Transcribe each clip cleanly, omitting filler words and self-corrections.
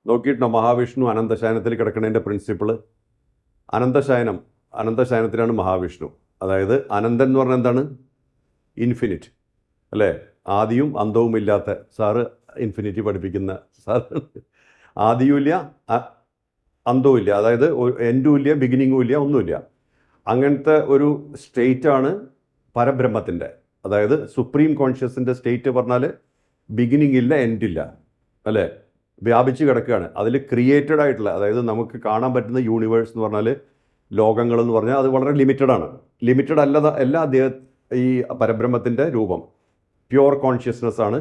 നോക്കിയിട്ടോ മഹാവിഷ്ണു അനന്തശയനത്തിൽ കിടക്കുന്നതിൻ്റെ പ്രിൻസിപ്പിള്? അനന്തശയനത്തിലാണ് മഹാവിഷ്ണു. അതായത് അനന്തൻ എന്ന് പറഞ്ഞാൽ എന്താണ്? ഇൻഫിനിറ്റ് അല്ലേ? ആദിയും അന്തവും ഇല്ലാത്ത. സാറ് ഇൻഫിനിറ്റി പഠിപ്പിക്കുന്ന സാറ്. ആദിയും ഇല്ല, അന്തവും ഇല്ല, അതായത് എൻഡും ഇല്ല, ബിഗിനിങ്ങും ഇല്ല, ഒന്നുമില്ല. അങ്ങനത്തെ ഒരു സ്റ്റേറ്റാണ് പരബ്രഹ്മത്തിൻ്റെ. അതായത് സുപ്രീം കോൺഷ്യസിൻ്റെ സ്റ്റേറ്റ് പറഞ്ഞാൽ ബിഗിനിങ് ഇല്ല, എൻഡില്ല അല്ലേ? വ്യാപിച്ച് കിടക്കുകയാണ്. അതിൽ ക്രിയേറ്റഡ് ആയിട്ടുള്ള, അതായത് നമുക്ക് കാണാൻ പറ്റുന്ന യൂണിവേഴ്സ് എന്ന് പറഞ്ഞാൽ, ലോകങ്ങളെന്ന് പറഞ്ഞാൽ അത് വളരെ ലിമിറ്റഡാണ്. ലിമിറ്റഡ് അല്ല ഈ പരബ്രഹ്മത്തിൻ്റെ രൂപം. പ്യുവർ കോൺഷ്യസ്നെസ് ആണ്.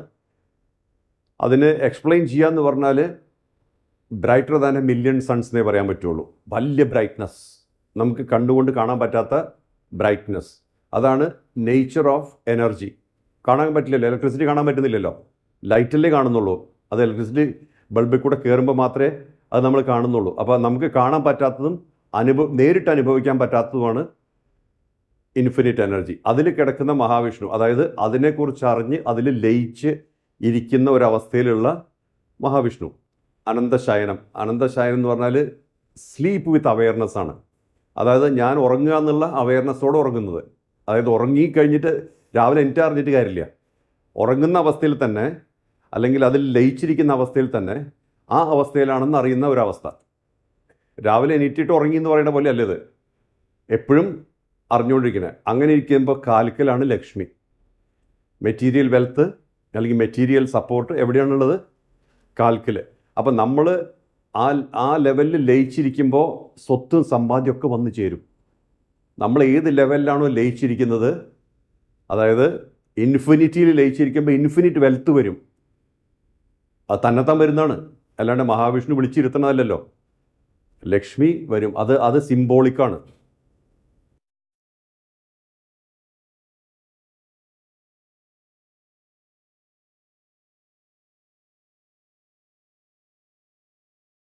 അതിന് എക്സ്പ്ലെയിൻ ചെയ്യാന്ന് പറഞ്ഞാൽ brighter than a million suns എന്നേ പറയാൻ പറ്റുള്ളൂ. വലിയ ബ്രൈറ്റ്നസ്, നമുക്ക് കണ്ടുകൊണ്ട് കാണാൻ പറ്റാത്ത ബ്രൈറ്റ്നസ്. അതാണ് നേച്ചർ ഓഫ് എനർജി. കാണാൻ പറ്റില്ലല്ലോ, ഇലക്ട്രിസിറ്റി കാണാൻ പറ്റുന്നില്ലല്ലോ, ലൈറ്റല്ലേ കാണുന്നുള്ളൂ. അത് ഇലക്ട്രിസിറ്റി ബൾബിൽ കൂടെ കയറുമ്പോൾ മാത്രമേ അത് നമ്മൾ കാണുന്നുള്ളൂ. അപ്പോൾ നമുക്ക് കാണാൻ പറ്റാത്തതും നേരിട്ട് അനുഭവിക്കാൻ പറ്റാത്തതുമാണ് ഇൻഫിനിറ്റ് എനർജി. അതിൽ കിടക്കുന്ന മഹാവിഷ്ണു, അതായത് അതിനെക്കുറിച്ച് അറിഞ്ഞ് അതിൽ ലയിച്ച് ഇരിക്കുന്ന ഒരവസ്ഥയിലുള്ള മഹാവിഷ്ണു. അനന്തശയനം എന്ന് പറഞ്ഞാൽ സ്ലീപ്പ് വിത്ത് അവെയർനെസ് ആണ്. അതായത് ഞാൻ ഉറങ്ങുക എന്നുള്ള അവെയർനെസ്സോടെ ഉറങ്ങുന്നത്. അതായത് ഉറങ്ങിക്കഴിഞ്ഞിട്ട് രാവിലെ എനിക്ക് അറിഞ്ഞിട്ട് കാര്യമില്ല. ഉറങ്ങുന്ന അവസ്ഥയിൽ തന്നെ, അല്ലെങ്കിൽ അതിൽ ലയിച്ചിരിക്കുന്ന അവസ്ഥയിൽ തന്നെ ആ അവസ്ഥയിലാണെന്ന് അറിയുന്ന ഒരവസ്ഥ. രാവിലെ എണീറ്റിട്ട് ഉറങ്ങി എന്ന് പറയുന്ന പോലെ അല്ലേ ഇത്, എപ്പോഴും അറിഞ്ഞുകൊണ്ടിരിക്കുന്നത്. അങ്ങനെ ഇരിക്കുമ്പോൾ കാൽക്കലാണ് ലക്ഷ്മി. മെറ്റീരിയൽ വെൽത്ത് അല്ലെങ്കിൽ മെറ്റീരിയൽ സപ്പോർട്ട് എവിടെയാണുള്ളത്? കാൽക്കൽ. അപ്പം നമ്മൾ ആ ലെവലിൽ ലയിച്ചിരിക്കുമ്പോൾ സ്വത്തും സമ്പാദ്യമൊക്കെ വന്നു ചേരും. നമ്മൾ ഏത് ലെവലിലാണോ ലയിച്ചിരിക്കുന്നത്, അതായത് ഇൻഫിനിറ്റിയിൽ ലയിച്ചിരിക്കുമ്പോൾ ഇൻഫിനിറ്റ് വെൽത്ത് വരും. അത് തന്നെത്താൻ വരുന്നതാണ്, അല്ലാണ്ട് മഹാവിഷ്ണു വിളിച്ചിരുത്തണമല്ലല്ലോ. ലക്ഷ്മി വരും. അത് സിംബോളിക്കാണ്.